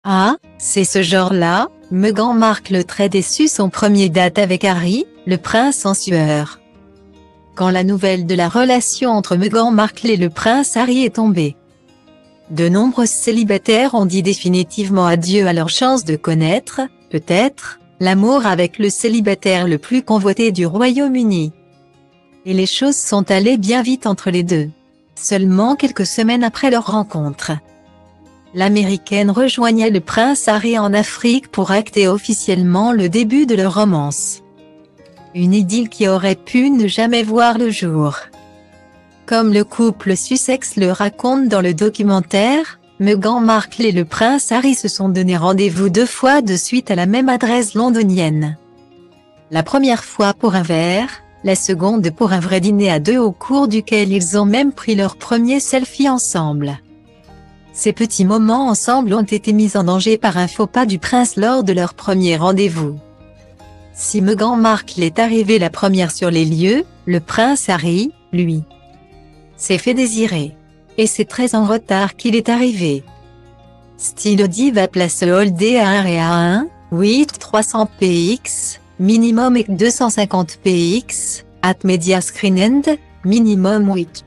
Ah, c'est ce genre-là. Meghan Markle très déçu, son premier date avec Harry, le prince en sueur. Quand la nouvelle de la relation entre Meghan Markle et le prince Harry est tombée, de nombreux célibataires ont dit définitivement adieu à leur chance de connaître, peut-être, l'amour avec le célibataire le plus convoité du Royaume-Uni. Et les choses sont allées bien vite entre les deux. Seulement quelques semaines après leur rencontre, l'Américaine rejoignait le prince Harry en Afrique pour acter officiellement le début de leur romance. Une idylle qui aurait pu ne jamais voir le jour. Comme le couple Sussex le raconte dans le documentaire, Meghan Markle et le prince Harry se sont donné rendez-vous 2 fois de suite à la même adresse londonienne. La première fois pour un verre, la seconde pour un vrai dîner à 2 au cours duquel ils ont même pris leur premier selfie ensemble. Ces petits moments ensemble ont été mis en danger par un faux pas du prince lors de leur premier rendez-vous. Si Meghan Markle est arrivée la première sur les lieux, le prince Harry, lui, s'est fait désirer. Et c'est très en retard qu'il est arrivé. Style Diva Place Holdé à 1 et à 1, 8 300 px, minimum et 250 px, at Media Screen End, minimum 8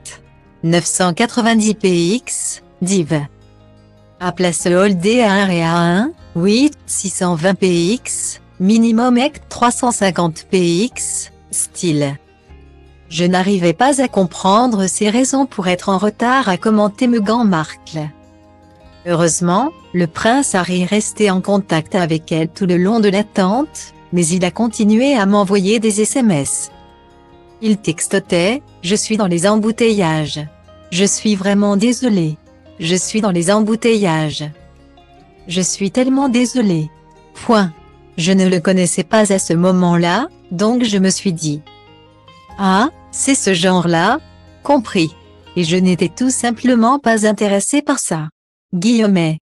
990 px, div. À Place Holdé à 1 et à 1, 8 620 px, minimum et 350 px, style. Je n'arrivais pas à comprendre ses raisons pour être en retard, a commenté Meghan Markle. Heureusement, le prince Harry restait en contact avec elle tout le long de l'attente, mais il a continué à m'envoyer des SMS. Il textotait « Je suis dans les embouteillages. Je suis vraiment désolé. Je suis dans les embouteillages. Je suis tellement désolé. » Point. Je ne le connaissais pas à ce moment-là, donc je me suis dit « Ah, c'est ce genre-là ?» Compris. Et je n'étais tout simplement pas intéressé par ça. Guillemets.